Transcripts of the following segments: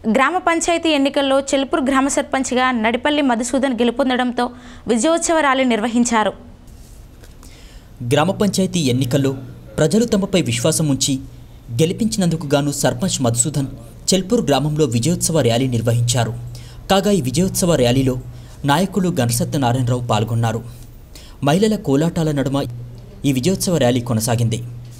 గ్రామ పంచాయతీ ఎన్నికల్లో చెల్పూర్ గ్రామ సర్పంచ్గా నడిపల్లి మధుసూదన్ గెలుపొందడంతో విజయోత్సవ ర్యాలీ నిర్వహించారు. గ్రామ పంచాయతీ ఎన్నికల్లో ప్రజలు తమపై విశ్వాసం ఉంచి గెలిపించినందుకు గాను సర్పంచ్ మధుసూదన్ చెల్పూర్ గ్రామంలో విజయోత్సవ ర్యాలీ నిర్వహించారు. కాగా ఈ విజయోత్సవ ర్యాలీలో నాయకులు గణసత్యనారాయణరావు పాల్గొన్నారు. మహిళల కోలాటాల నడుమ ఈ విజయోత్సవ ర్యాలీ కొనసాగింది.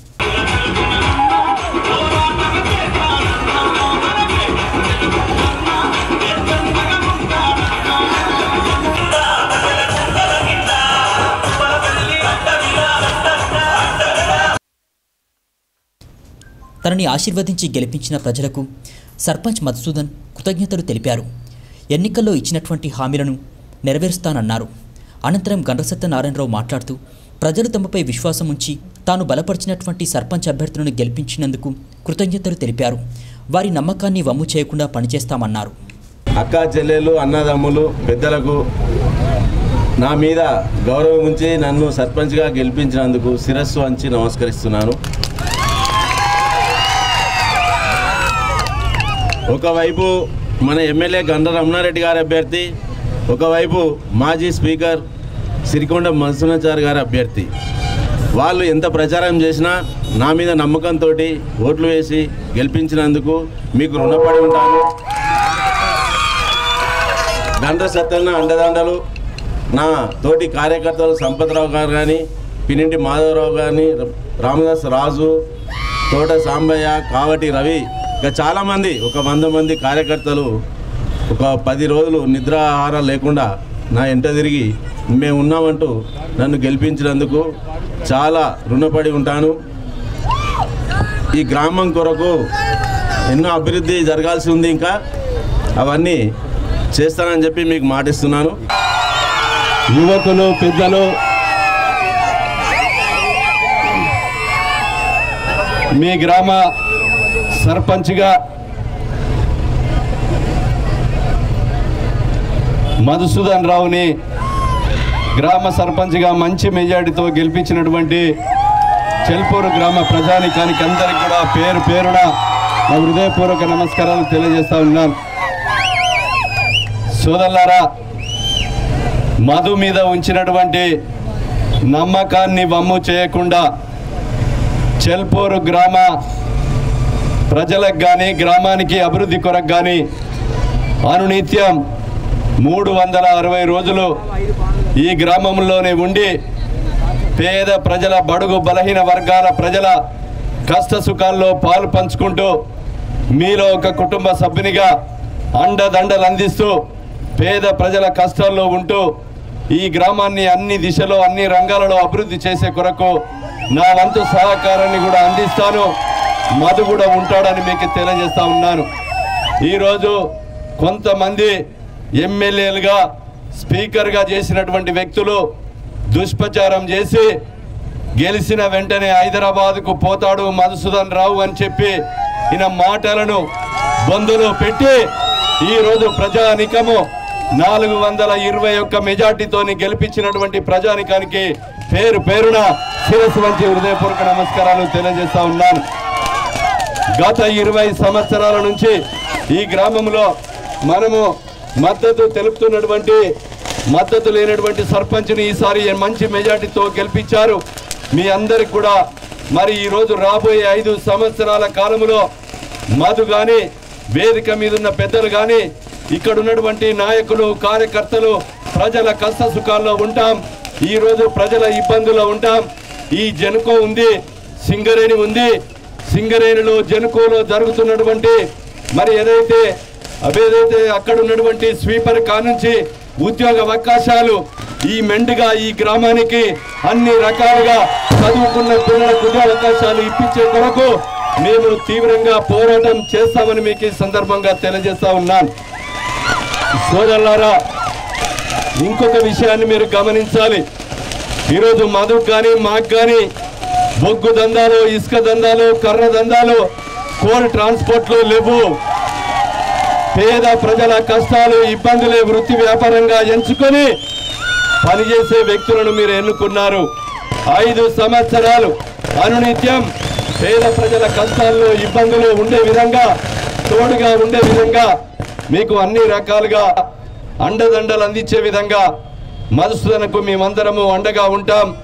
తనని ఆశీర్వదించి గెలిపించిన ప్రజలకు సర్పంచ్ మధుసూదన్ కృతజ్ఞతలు తెలిపారు. ఎన్నికల్లో ఇచ్చినటువంటి హామీలను నెరవేరుస్తానన్నారు. అనంతరం గణసత్యనారాయణరావు మాట్లాడుతూ ప్రజలు తమపై విశ్వాసం ఉంచి తాను బలపరిచినటువంటి సర్పంచ్ అభ్యర్థులను గెలిపించినందుకు కృతజ్ఞతలు తెలిపారు. వారి నమ్మకాన్ని వమ్ము చేయకుండా పనిచేస్తామన్నారు. అక్కా చెల్లెలు అన్నదమ్ములు పెద్దలకు నా మీద గౌరవం ఉంచి నన్ను సర్పంచ్గా గెలిపించినందుకు శిరస్సు వంచి నమస్కరిస్తున్నాను. ఒకవైపు మన ఎమ్మెల్యే గండ్ర రమణారెడ్డి గారి అభ్యర్థి, ఒకవైపు మాజీ స్పీకర్ సిరికొండ మధుసూదనాచారి గారి అభ్యర్థి. వాళ్ళు ఎంత ప్రచారం చేసినా నా మీద నమ్మకంతో ఓట్లు వేసి గెలిపించినందుకు మీకు రుణపడి ఉంటాను. గండ్ర సత్తన్న అండదండలు నా తోటి కార్యకర్తలు సంపత్రావు గారు కానీ, పినింటి మాధవరావు కానీ, రామదాస్ రాజు, తోట సాంబయ్య, కావటి రవి, ఇంకా చాలామంది ఒక 100 మంది కార్యకర్తలు ఒక 10 రోజులు నిద్రాహారం లేకుండా నా ఎంట తిరిగి మేము ఉన్నామంటూ నన్ను గెలిపించినందుకు చాలా రుణపడి ఉంటాను. ఈ గ్రామం కొరకు ఎన్నో అభివృద్ధి జరగాల్సి ఉంది, ఇంకా అవన్నీ చేస్తానని చెప్పి మీకు మాటిస్తున్నాను. యువకులు, పెద్దలు, మీ గ్రామ సర్పంచ్గా మధుసూదన్ రావుని గ్రామ సర్పంచ్గా మంచి మెజార్టీతో గెలిపించినటువంటి చెల్పూరు గ్రామ ప్రజానికానికి అందరికీ కూడా పేరు పేరున నా హృదయపూర్వక నమస్కారాలు తెలియజేస్తా ఉన్నాను. సోదరులారా, మధు మీద ఉంచినటువంటి నమ్మకాన్ని వమ్ము చేయకుండా చెల్పూరు గ్రామ ప్రజలకు కానీ, గ్రామానికి అభివృద్ధి కొరకు కానీ అనునిత్యం 360 రోజులు ఈ గ్రామంలోనే ఉండి పేద ప్రజల, బడుగు బలహీన వర్గాల ప్రజల కష్ట సుఖాల్లో పాలు పంచుకుంటూ మీలో ఒక కుటుంబ సభ్యునిగా అండదండలు అందిస్తూ పేద ప్రజల కష్టాల్లో ఉంటూ ఈ గ్రామాన్ని అన్ని దిశలో, అన్ని రంగాలలో అభివృద్ధి చేసే కొరకు నా వంతు సహకారాన్ని కూడా అందిస్తాను. మధు కూడా ఉంటాడని మీకు తెలియజేస్తా ఉన్నాను. ఈరోజు కొంతమంది ఎమ్మెల్యేలుగా, స్పీకర్గా చేసినటువంటి వ్యక్తులు దుష్ప్రచారం చేసి గెలిచిన వెంటనే హైదరాబాద్కు పోతాడు మధుసూదన్ రావు అని చెప్పి ఈయన మాటలను బొందులో పెట్టి ఈరోజు ప్రజానికము 421 మెజార్టీతోని గెలిపించినటువంటి ప్రజానికానికి పేరు పేరున శిరస్సు వంచి హృదయపూర్వక నమస్కారాలు తెలియజేస్తా ఉన్నాను. గత 20 సంవత్సరాల నుంచి ఈ గ్రామంలో మనము మద్దతు లేనటువంటి సర్పంచ్ని ఈసారి మంచి మెజార్టీతో గెలిపించారు. మీ అందరికి కూడా మరి ఈరోజు రాబోయే 5 సంవత్సరాల కాలంలో మధు కానీ, వేదిక మీద ఉన్న పెద్దలు కానీ, ఇక్కడ ఉన్నటువంటి నాయకులు, కార్యకర్తలు ప్రజల కష్ట సుఖాల్లో ఉంటాం. ఈరోజు ప్రజల ఇబ్బందుల్లో ఉంటాం. ఈ జనుకో ఉంది, సింగరేణి ఉంది. సింగరేణిలో, జనుకోలో జరుగుతున్నటువంటి మరి ఏదైతే అక్కడ ఉన్నటువంటి స్వీపర్ కానుంచి ఉద్యోగ అవకాశాలు ఈ మెండుగా ఈ గ్రామానికి అన్ని రకాలుగా చదువుకున్న పిల్లలకు ఉద్యోగ అవకాశాలు ఇప్పించే కొరకు మేము తీవ్రంగా పోరాటం చేస్తామని మీకు ఈ సందర్భంగా తెలియజేస్తా ఉన్నాను. సోదరులారా, ఇంకొక విషయాన్ని మీరు గమనించాలి. ఈరోజు మధుకు కానీ, మాకు కానీ బొగ్గు దందాలు, ఇసుక దందాలు, కర్ర దందాలు, కోల్ ట్రాన్స్పోర్ట్లు లేవు. పేద ప్రజల కష్టాలు, ఇబ్బందులే వృత్తి వ్యాపారంగా ఎంచుకొని పనిచేసే వ్యక్తులను మీరు ఎన్నుకున్నారు. 5 సంవత్సరాలు అనునిత్యం పేద ప్రజల కష్టాల్లో, ఇబ్బందులు ఉండే విధంగా తోడుగా ఉండే విధంగా మీకు అన్ని రకాలుగా అండదండలు అందించే విధంగా మధుసూదన్కు మేమందరము అండగా ఉంటాం.